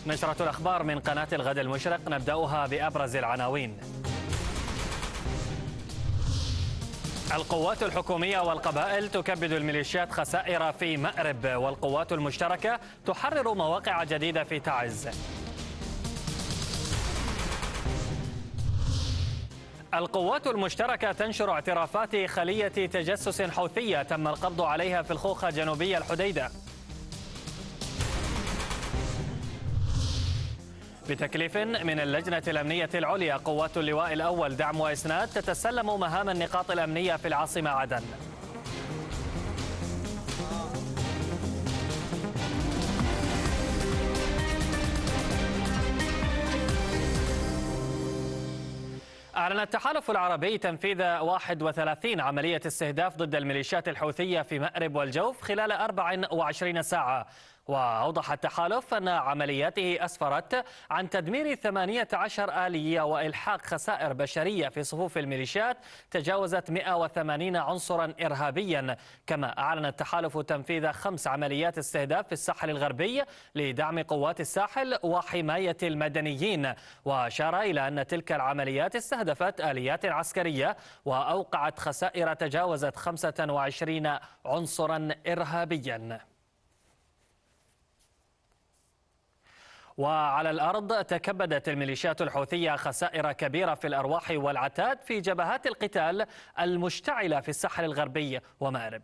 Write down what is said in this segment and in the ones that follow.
نشرة الأخبار من قناة الغد المشرق، نبدأها بأبرز العناوين. القوات الحكومية والقبائل تكبد الميليشيات خسائر في مأرب، والقوات المشتركة تحرر مواقع جديدة في تعز. القوات المشتركة تنشر اعترافات خلية تجسس حوثية تم القبض عليها في الخوخة جنوبي الحديدة. بتكليف من اللجنة الأمنية العليا، قوات اللواء الأول دعم وإسناد تتسلم مهام النقاط الأمنية في العاصمة عدن. أعلن التحالف العربي تنفيذ 31 عملية استهداف ضد الميليشيات الحوثية في مأرب والجوف خلال 24 ساعة. وأوضح التحالف أن عملياته أسفرت عن تدمير 18 آلية وإلحاق خسائر بشرية في صفوف الميليشيات تجاوزت 180 عنصرا إرهابيا. كما أعلن التحالف تنفيذ 5 عمليات استهداف في الساحل الغربي لدعم قوات الساحل وحماية المدنيين، وأشار إلى أن تلك العمليات استهدفت آليات عسكرية وأوقعت خسائر تجاوزت 25 عنصرا إرهابيا. وعلى الأرض تكبدت الميليشيات الحوثية خسائر كبيرة في الأرواح والعتاد في جبهات القتال المشتعلة في الساحل الغربي ومأرب.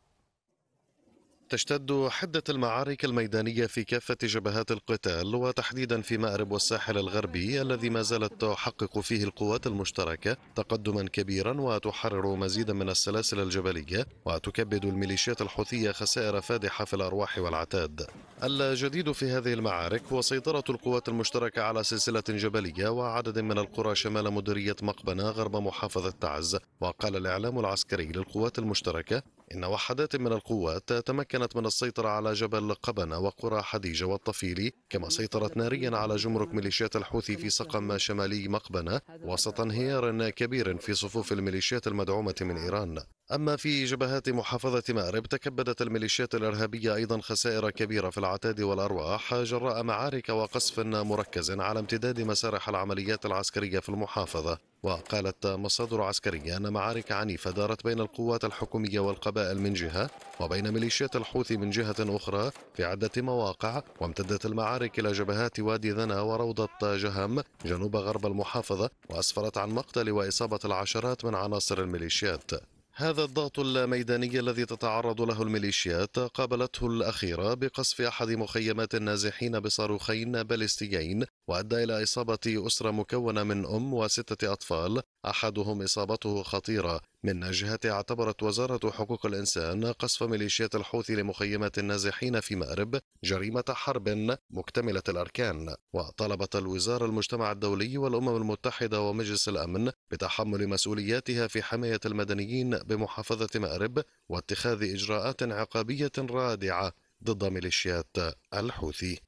تشتد حدة المعارك الميدانية في كافة جبهات القتال، وتحديدا في مأرب والساحل الغربي الذي ما زالت تحقق فيه القوات المشتركة تقدما كبيرا وتحرر مزيدا من السلاسل الجبلية، وتكبد الميليشيات الحوثية خسائر فادحة في الأرواح والعتاد. الجديد في هذه المعارك هو سيطرة القوات المشتركة على سلسلة جبلية وعدد من القرى شمال مديرية مقبنة غرب محافظة تعز. وقال الإعلام العسكري للقوات المشتركة إن وحدات من القوات تمكنت من السيطرة على جبل قبنة وقرى حديجة والطفيلي، كما سيطرت ناريا على جمرك ميليشيات الحوثي في سقم شمالي مقبنة وسط انهيار كبير في صفوف الميليشيات المدعومة من إيران. أما في جبهات محافظة مأرب تكبدت الميليشيات الإرهابية أيضا خسائر كبيرة في العتاد والأرواح جراء معارك وقصف مركز على امتداد مسارح العمليات العسكرية في المحافظة. وقالت مصادر عسكرية أن معارك عنيفة دارت بين القوات الحكومية والقبائل من جهة وبين ميليشيات الحوثي من جهة أخرى في عدة مواقع، وامتدت المعارك إلى جبهات وادي ذنا وروضة جهم جنوب غرب المحافظة، وأسفرت عن مقتل وإصابة العشرات من عناصر الميليشيات. هذا الضغط الميداني الذي تتعرض له الميليشيات قابلته الأخيرة بقصف أحد مخيمات النازحين بصاروخين باليستيين، وأدى إلى إصابة أسرة مكونة من و6 أطفال، أحدهم إصابته خطيرة. من جهته اعتبرت وزارة حقوق الإنسان قصف ميليشيات الحوثي لمخيمات النازحين في مأرب جريمة حرب مكتملة الأركان، وطلبت الوزارة المجتمع الدولي والأمم المتحدة ومجلس الأمن بتحمل مسؤولياتها في حماية المدنيين بمحافظة مأرب واتخاذ إجراءات عقابية رادعة ضد ميليشيات الحوثي.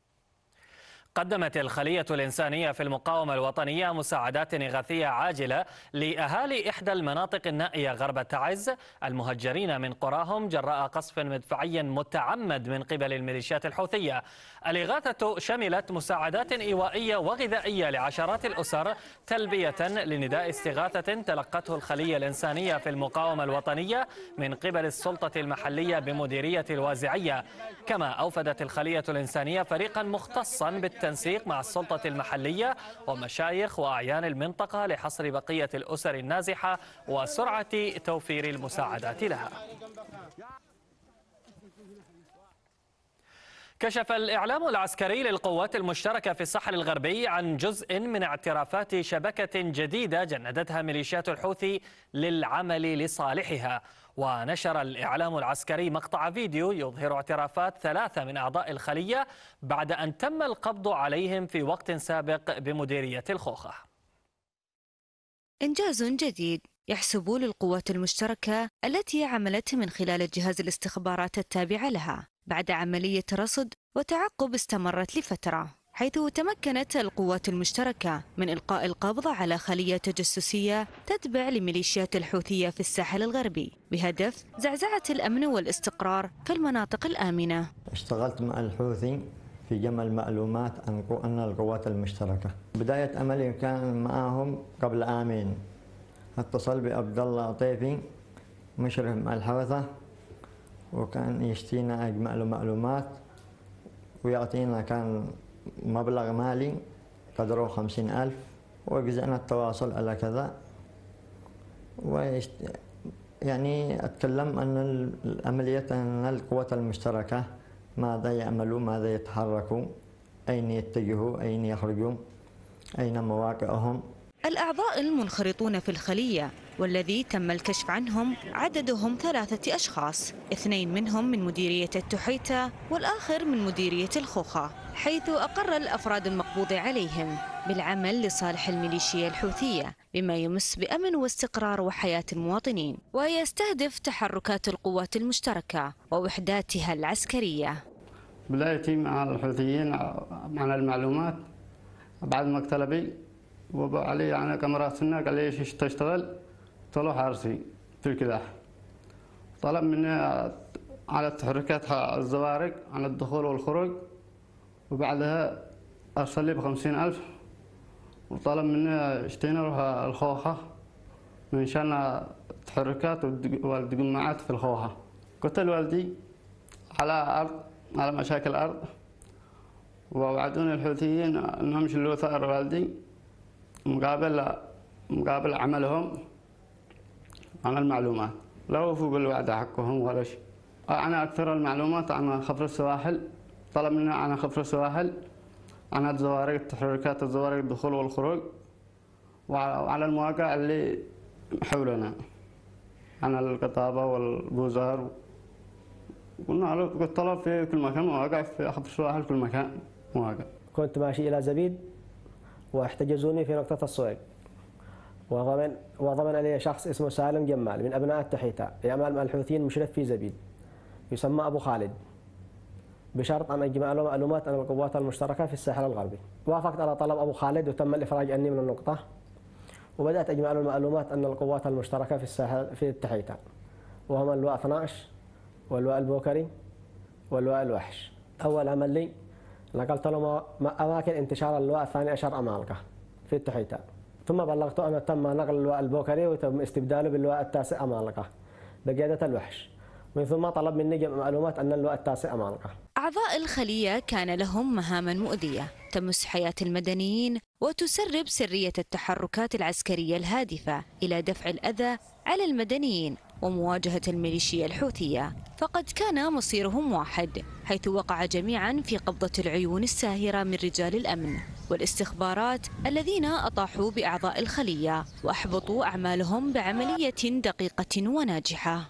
قدمت الخلية الإنسانية في المقاومة الوطنية مساعدات إغاثية عاجلة لأهالي إحدى المناطق النائية غرب تعز المهجرين من قراهم جراء قصف مدفعي متعمد من قبل الميليشيات الحوثية. الإغاثة شملت مساعدات إيوائية وغذائية لعشرات الأسر تلبية لنداء استغاثة تلقته الخلية الإنسانية في المقاومة الوطنية من قبل السلطة المحلية بمديرية الوازعية. كما أوفدت الخلية الإنسانية فريقا مختصا بالتنسيق مع السلطة المحلية ومشايخ وأعيان المنطقة لحصر بقية الأسر النازحة وسرعة توفير المساعدات لها. كشف الإعلام العسكري للقوات المشتركة في الساحل الغربي عن جزء من اعترافات شبكة جديدة جندتها ميليشيات الحوثي للعمل لصالحها. ونشر الإعلام العسكري مقطع فيديو يظهر اعترافات 3 من أعضاء الخلية بعد أن تم القبض عليهم في وقت سابق بمديرية الخوخة. إنجاز جديد يحسب للقوات المشتركة التي عملت من خلال جهاز الاستخبارات التابع لها بعد عملية رصد وتعقب استمرت لفترة، حيث تمكنت القوات المشتركة من إلقاء القبض على خلية تجسسية تتبع لميليشيات الحوثية في الساحل الغربي بهدف زعزعة الأمن والاستقرار في المناطق الآمنة. اشتغلت مع الحوثي في جمع المعلومات عن القوات المشتركة. بداية عملي كان معهم قبل عامين. اتصل بعبد الله عطيفي مشرف مع الحوثة، وكان يشتينا أجمع له معلومات ويعطينا كان مبلغ مالي قدره 50,000، وجزءنا التواصل على كذا. يعني أتكلم عن العملية، عن القوات المشتركة، ماذا يعملوا، ماذا يتحركوا، أين يتجهوا، أين يخرجوا، أين مواقعهم. الأعضاء المنخرطون في الخلية والذي تم الكشف عنهم عددهم 3 أشخاص، 2 منهم من مديرية التحيتة والآخر من مديرية الخوخة، حيث أقر الأفراد المقبوض عليهم بالعمل لصالح الميليشيا الحوثية بما يمس بأمن واستقرار وحياة المواطنين، ويستهدف تحركات القوات المشتركة ووحداتها العسكرية. بدايتي مع الحوثيين عن المعلومات بعد مكتبي وضع علي يعني كاميرات سنة، قال لي ايش تشتغل؟ قلت له حارسي في الكداح. طلب مني على تحركات الزوارق عن الدخول والخروج، وبعدها أرسل لي ب50,000، وطلب مني اشتينا له الخوخة من شان تحركات والدقماعات في الخوخة. قتل والدي على مشاكل الأرض، ووعدوني الحوثيين أنهم يشيلوا ثأر والدي مقابل عملهم عن المعلومات. لا وفوا بالوعد حقهم ولا شيء. أنا أكثر المعلومات عن خفر السواحل، طلب مني عن خفر السواحل، عن الزوارق، تحركات الزوارق الدخول والخروج، وعلى المواقع اللي حولنا عن القطابة والبوزار. قلنا له قلت طلب في كل مكان مواقع، في خفر السواحل كل مكان مواقع. كنت ماشي إلى زبيد واحتجزوني في نقطة الصويق، وضمن علي شخص اسمه سالم جمال من أبناء التحيتة يعمل مع الحوثيين مشرف في زبيد يسمى أبو خالد، بشرط أن أجمع له معلومات عن القوات المشتركة في الساحل الغربي. وافقت على طلب أبو خالد وتم الإفراج عني من النقطة، وبدأت أجمع له المعلومات عن القوات المشتركة في الساحل في التحيتة، وهم اللواء 12 واللواء البوكري واللواء الوحش. أول عمل لي نقلت له أماكن انتشار اللواء 12 أمالقة في التحيتة، ثم بلغته أن تم نقل اللواء البوكري وتم استبداله باللواء 9 أمالقة بقيادة الوحش، ومن ثم طلب مني جمع معلومات عن اللواء 9 أمالقة. أعضاء الخلية كان لهم مهاما مؤذية تمس حياة المدنيين وتسرب سرية التحركات العسكرية الهادفة إلى دفع الأذى على المدنيين ومواجهة الميليشيا الحوثية، فقد كان مصيرهم واحد، حيث وقع جميعا في قبضة العيون الساهرة من رجال الأمن والاستخبارات الذين أطاحوا بأعضاء الخلية وأحبطوا أعمالهم بعملية دقيقة وناجحة.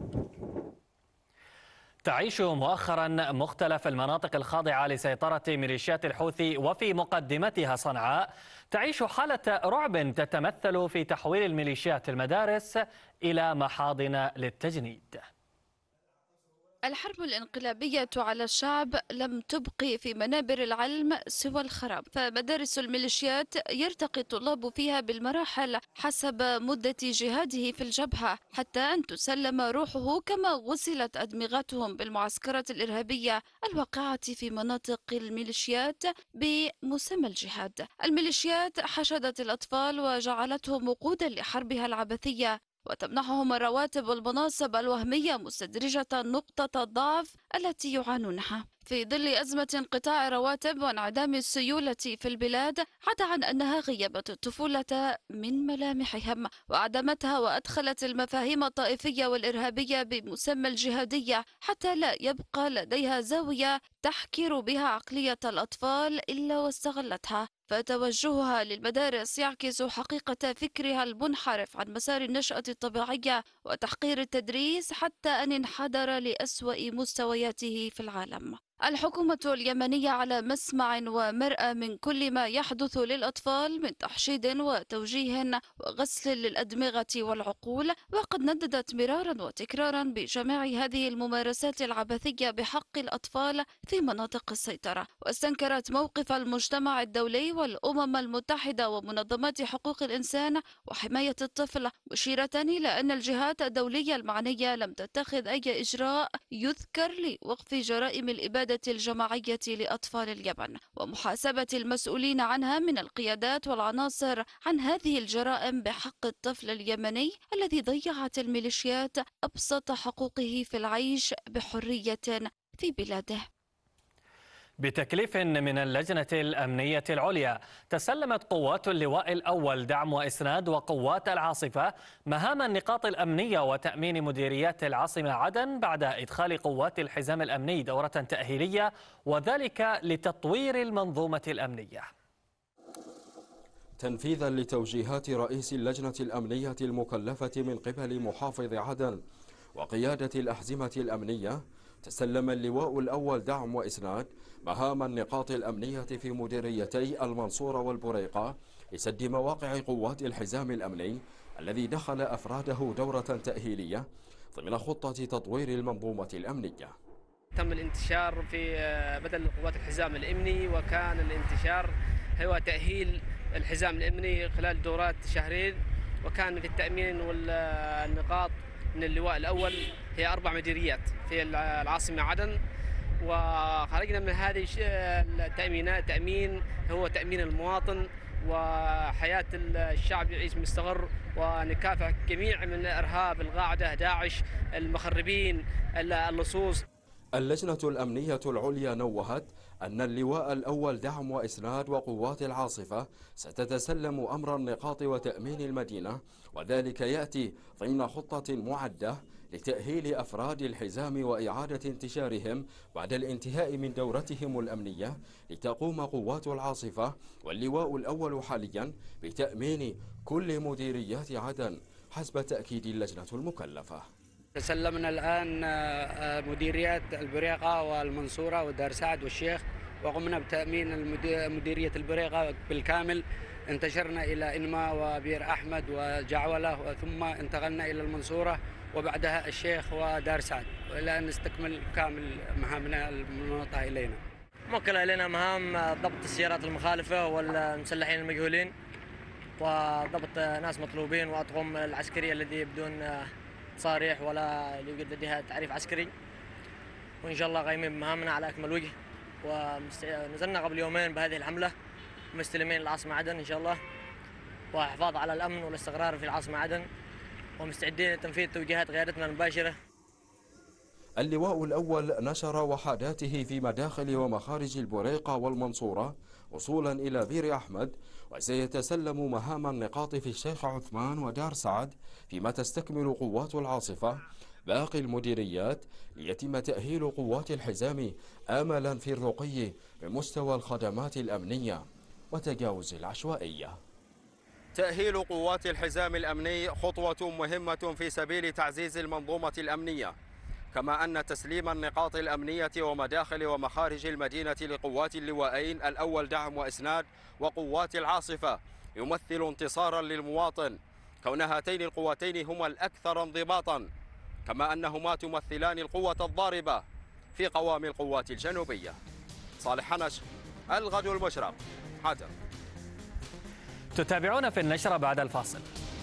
تعيش مؤخرا مختلف المناطق الخاضعة لسيطرة ميليشيات الحوثي وفي مقدمتها صنعاء تعيش حالة رعب تتمثل في تحويل الميليشيات المدارس إلى محاضن للتجنيد. الحرب الانقلابية على الشعب لم تبقي في منابر العلم سوى الخراب، فمدارس الميليشيات يرتقي الطلاب فيها بالمراحل حسب مدة جهاده في الجبهة، حتى أن تسلم روحه كما غسلت أدمغتهم بالمعسكرات الإرهابية الواقعة في مناطق الميليشيات بمسمى الجهاد. الميليشيات حشدت الأطفال وجعلتهم وقودا لحربها العبثية، وتمنحهم الرواتب والمناصب الوهمية مستدرجة نقطة الضعف التي يعانونها. في ظل أزمة انقطاع الرواتب وانعدام السيولة في البلاد، عدا عن أنها غيبت الطفولة من ملامحهم وأعدمتها وأدخلت المفاهيم الطائفية والإرهابية بمسمى الجهادية حتى لا يبقى لديها زاوية تحكر بها عقلية الأطفال إلا واستغلتها، فتوجهها للمدارس يعكس حقيقة فكرها المنحرف عن مسار النشأة الطبيعية وتحقير التدريس حتى أن انحدر لأسوأ مستوياته في العالم. الحكومة اليمنية على مسمع ومرأى من كل ما يحدث للأطفال من تحشيد وتوجيه وغسل للأدمغة والعقول، وقد نددت مرارا وتكرارا بجميع هذه الممارسات العبثية بحق الأطفال في مناطق السيطرة، واستنكرت موقف المجتمع الدولي والأمم المتحدة ومنظمات حقوق الإنسان وحماية الطفل، مشيرة إلى أن الجهات الدولية المعنية لم تتخذ أي إجراء يذكر لوقف جرائم الإبادة الإبادة الجماعية لأطفال اليمن ومحاسبة المسؤولين عنها من القيادات والعناصر عن هذه الجرائم بحق الطفل اليمني الذي ضيعت الميليشيات أبسط حقوقه في العيش بحرية في بلاده. بتكليف من اللجنة الأمنية العليا تسلمت قوات اللواء الأول دعم وإسناد وقوات العاصفة مهام النقاط الأمنية وتأمين مديريات العاصمة عدن بعد إدخال قوات الحزام الأمني دورة تأهيلية وذلك لتطوير المنظومة الأمنية. تنفيذا لتوجيهات رئيس اللجنة الأمنية المكلفة من قبل محافظ عدن وقيادة الأحزمة الأمنية، تسلم اللواء الأول دعم وإسناد مهام النقاط الأمنية في مديريتي المنصورة والبريقة لسد مواقع قوات الحزام الأمني الذي دخل أفراده دورة تأهيلية ضمن خطة تطوير المنظومة الأمنية. تم الانتشار في بدل قوات الحزام الأمني، وكان الانتشار هو تأهيل الحزام الأمني خلال دورات شهرين، وكان في التأمين والنقاط من اللواء الأول هي 4 مديريات في العاصمة عدن. وخرجنا من هذه التأمينات تأمين هو تأمين المواطن وحياة الشعب يعيش مستقر، ونكافح جميع من الإرهاب، القاعدة، داعش، المخربين، اللصوص. اللجنة الأمنية العليا نوهت أن اللواء الأول دعم وإسناد وقوات العاصفة ستتسلم أمر النقاط وتأمين المدينة، وذلك يأتي ضمن خطة معدة لتأهيل أفراد الحزام وإعادة انتشارهم بعد الانتهاء من دورتهم الأمنية، لتقوم قوات العاصفة واللواء الأول حاليا بتأمين كل مديريات عدن حسب تأكيد اللجنة المكلفة. تسلمنا الآن مديريات البريقة والمنصورة ودار سعد والشيخ، وقمنا بتأمين مديرية البريقة بالكامل. انتشرنا إلى إنما وبير أحمد وجعولة، ثم انتقلنا إلى المنصورة وبعدها الشيخ ودار سعد، إلى أن نستكمل كامل مهامنا المنوطة إلينا. موكلة إلينا مهام ضبط السيارات المخالفة والمسلحين المجهولين، وضبط ناس مطلوبين وأطقم العسكرية الذي بدون تصاريح ولا يوجد لديها تعريف عسكري. وإن شاء الله قايمين بمهامنا على أكمل وجه، ونزلنا قبل يومين بهذه الحملة مستلمين العاصمة عدن إن شاء الله، وحفاظ على الأمن والاستقرار في العاصمة عدن، ومستعدين لتنفيذ توجيهات قيادتنا المباشرة. اللواء الأول نشر وحداته في مداخل ومخارج البريقة والمنصورة وصولا إلى بير أحمد، وسيتسلم مهام النقاط في الشيخ عثمان ودار سعد، فيما تستكمل قوات العاصفة باقي المديريات ليتم تأهيل قوات الحزام آملا في الرقي بمستوى الخدمات الأمنية وتجاوز العشوائية. تأهيل قوات الحزام الأمني خطوة مهمة في سبيل تعزيز المنظومة الأمنية، كما أن تسليم النقاط الأمنية ومداخل ومخارج المدينة لقوات اللواءين الأول دعم وإسناد وقوات العاصفة يمثل انتصارا للمواطن، كون هاتين القوتين هما الأكثر انضباطا، كما أنهما تمثلان القوة الضاربة في قوام القوات الجنوبية. صالح حنش، الغد المشرق، عدن. تتابعون في النشرة بعد الفاصل.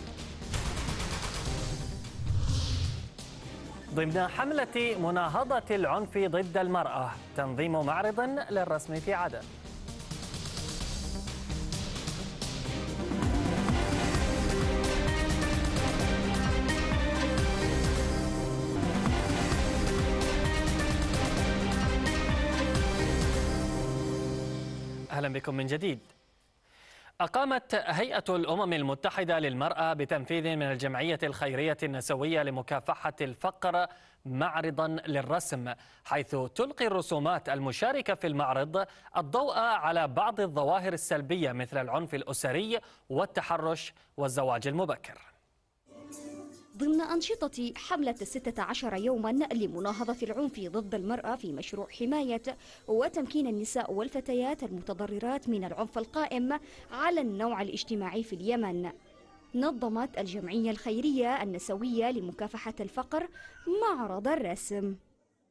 ضمن حملة مناهضة العنف ضد المرأة، تنظيم معرض للرسم في عدن. أهلا بكم من جديد. أقامت هيئة الأمم المتحدة للمرأة بتنفيذ من الجمعية الخيرية النسوية لمكافحة الفقر معرضا للرسم، حيث تلقي الرسومات المشاركة في المعرض الضوء على بعض الظواهر السلبية مثل العنف الأسري والتحرش والزواج المبكر. ضمن أنشطة حملة 16 يوما لمناهضة العنف ضد المرأة في مشروع حماية وتمكين النساء والفتيات المتضررات من العنف القائم على النوع الاجتماعي في اليمن، نظمت الجمعية الخيرية النسوية لمكافحة الفقر معرض الرسم.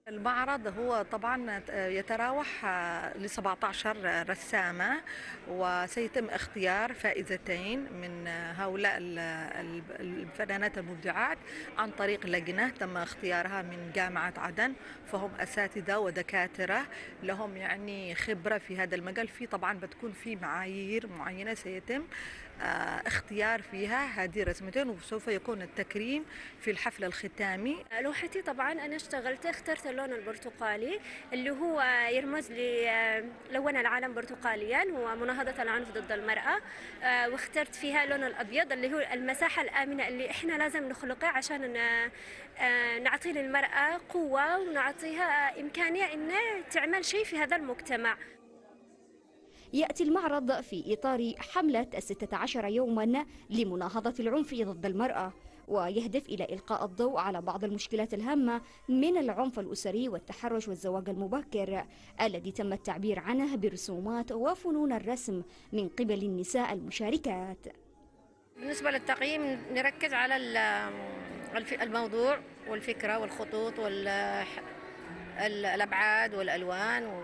المعرض هو طبعا يتراوح ل 17 رسامة، وسيتم اختيار فائزتين من هؤلاء الفنانات المبدعات عن طريق لجنة تم اختيارها من جامعة عدن، فهم أساتذة ودكاترة لهم يعني خبرة في هذا المجال. في طبعا بتكون في معايير معينة سيتم اختيار فيها هذه الرسمتين، وسوف يكون التكريم في الحفل الختامي. لوحتي طبعا أنا اخترت اللون البرتقالي اللي هو يرمز لون العالم برتقاليا ومناهضة العنف ضد المرأة، واخترت فيها اللون الأبيض اللي هو المساحة الآمنة اللي إحنا لازم نخلقها عشان نعطي للمرأة قوة ونعطيها إمكانية إنها تعمل شيء في هذا المجتمع. يأتي المعرض في إطار حملة 16 يوما لمناهضة العنف ضد المرأة، ويهدف إلى إلقاء الضوء على بعض المشكلات الهامة من العنف الأسري والتحرش والزواج المبكر الذي تم التعبير عنه برسومات وفنون الرسم من قبل النساء المشاركات. بالنسبة للتقييم نركز على الموضوع والفكرة والخطوط والأبعاد والألوان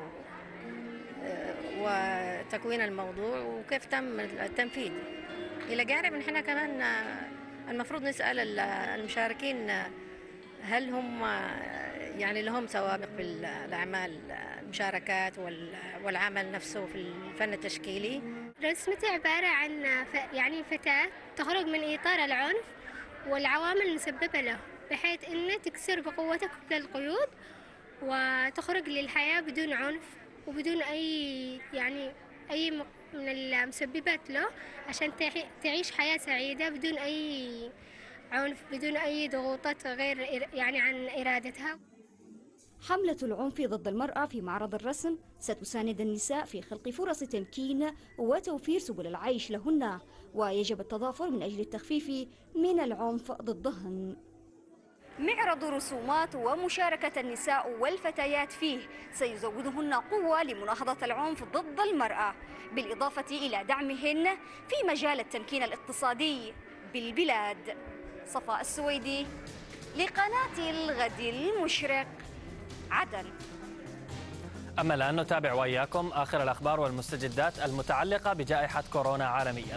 وتكوين الموضوع وكيف تم التنفيذ. إلى جانب نحن كمان المفروض نسأل المشاركين هل هم يعني لهم سوابق في الأعمال المشاركات والعمل نفسه في الفن التشكيلي. رسمتي عبارة عن يعني فتاة تخرج من إطار العنف والعوامل المسببة له، بحيث أنها تكسر بقوتها كل القيود وتخرج للحياة بدون عنف وبدون أي من المسببات له، عشان تعيش حياة سعيدة بدون أي عنف، بدون أي ضغوطات غير عن إرادتها. حملة العنف ضد المرأة في معرض الرسم ستساند النساء في خلق فرص تمكين وتوفير سبل العيش لهن، ويجب التضافر من أجل التخفيف من العنف ضدهن. معرض رسومات ومشاركة النساء والفتيات فيه سيزودهن قوة لمناهضة العنف ضد المرأة، بالإضافة إلى دعمهن في مجال التمكين الاقتصادي بالبلاد. صفاء السويدي لقناة الغد المشرق، عدن. أما الآن نتابع وإياكم آخر الأخبار والمستجدات المتعلقة بجائحة كورونا عالمياً.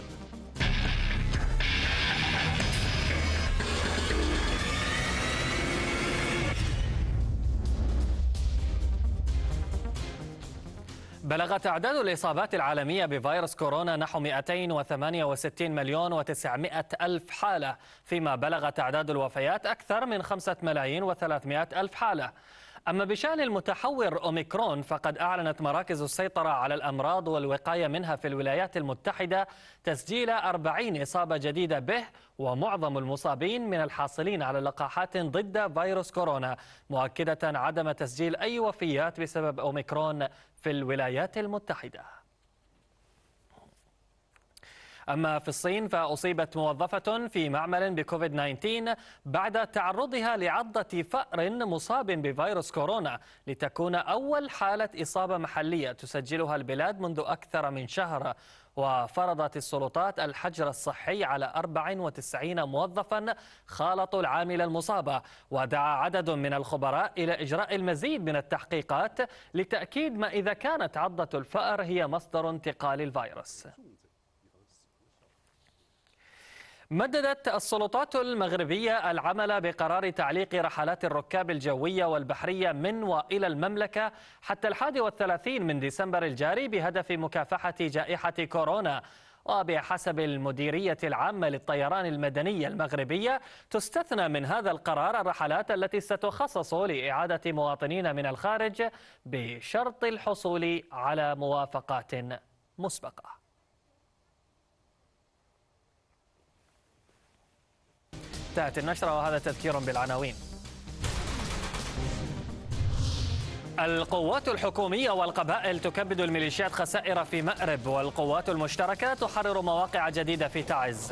بلغت أعداد الإصابات العالمية بفيروس كورونا نحو 268 مليون و900 ألف حالة، فيما بلغت أعداد الوفيات أكثر من 5 ملايين و300 ألف حالة. أما بشأن المتحور أوميكرون فقد أعلنت مراكز السيطرة على الأمراض والوقاية منها في الولايات المتحدة تسجيل 40 إصابة جديدة به، ومعظم المصابين من الحاصلين على لقاحات ضد فيروس كورونا، مؤكدة عدم تسجيل أي وفيات بسبب أوميكرون في الولايات المتحدة. أما في الصين فأصيبت موظفة في معمل بكوفيد 19 بعد تعرضها لعضة فأر مصاب بفيروس كورونا، لتكون أول حالة إصابة محلية تسجلها البلاد منذ أكثر من شهر. وفرضت السلطات الحجر الصحي على 94 موظفا خالطوا العاملة المصابة، ودعا عدد من الخبراء إلى إجراء المزيد من التحقيقات لتأكيد ما إذا كانت عضة الفأر هي مصدر انتقال الفيروس. مددت السلطات المغربية العمل بقرار تعليق رحلات الركاب الجوية والبحرية من وإلى المملكة حتى 31 من ديسمبر الجاري بهدف مكافحة جائحة كورونا. وبحسب المديرية العامة للطيران المدنية المغربية تستثنى من هذا القرار الرحلات التي ستخصص لإعادة مواطنين من الخارج بشرط الحصول على موافقات مسبقة. انتهت النشرة وهذا تذكير بالعناوين. القوات الحكومية والقبائل تكبد الميليشيات خسائر في مأرب، والقوات المشتركة تحرر مواقع جديدة في تعز.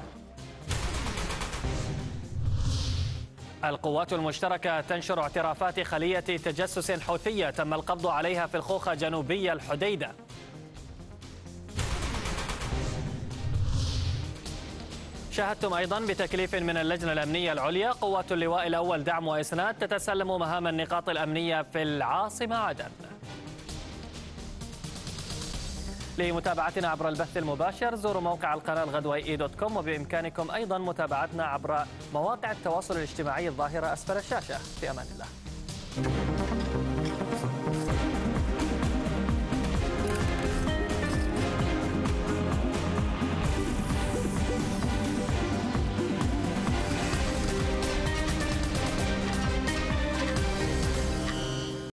القوات المشتركة تنشر اعترافات خلية تجسس حوثية تم القبض عليها في الخوخة جنوبي الحديدة. شاهدتم أيضا بتكليف من اللجنة الأمنية العليا قوات اللواء الأول دعم وإسناد تتسلم مهام النقاط الأمنية في العاصمة عدن. لمتابعتنا عبر البث المباشر زوروا موقع القناة الغدوائي.com، وبإمكانكم أيضا متابعتنا عبر مواقع التواصل الاجتماعي الظاهرة أسفل الشاشة. في أمان الله.